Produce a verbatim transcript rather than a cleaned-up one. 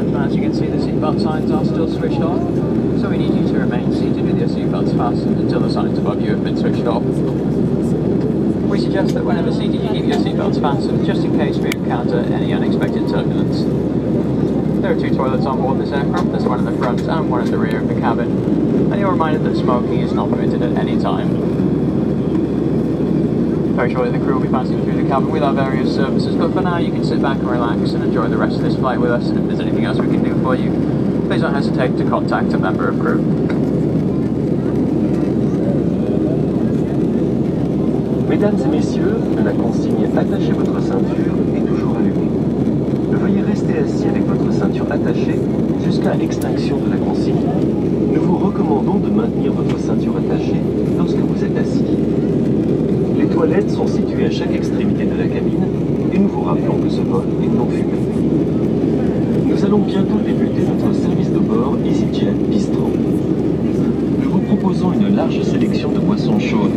and as you can see, the seatbelt signs are still switched on, so we need you to remain seated with your seatbelts fastened until the signs above you have been switched off. We suggest that whenever seated you keep your seatbelts fastened, just in case we encounter any unexpected turbulence. There are two toilets on board this aircraft, there's one in the front and one in the rear of the cabin, and you're reminded that smoking is not permitted at any time. Very shortly the crew will be passing through the cabin with our various services, but for now you can sit back and relax and enjoy the rest of this flight with us, and if there's anything else we can do for you, please don't hesitate to contact a member of crew. Mesdames et messieurs, la consigne attachez votre ceinture est toujours allumée. Veuillez rester assis avec votre ceinture attachée jusqu'à extinction de la consigne. Nous vous recommandons de maintenir votre ceinture attachée lorsque vous êtes assis. Les toilettes sont situées à chaque extrémité de la cabine et nous vous rappelons que ce vol est non fumé. Nous allons bientôt débuter notre service de bord EasyJet Bistro. Nous vous proposons une large sélection de boissons chaudes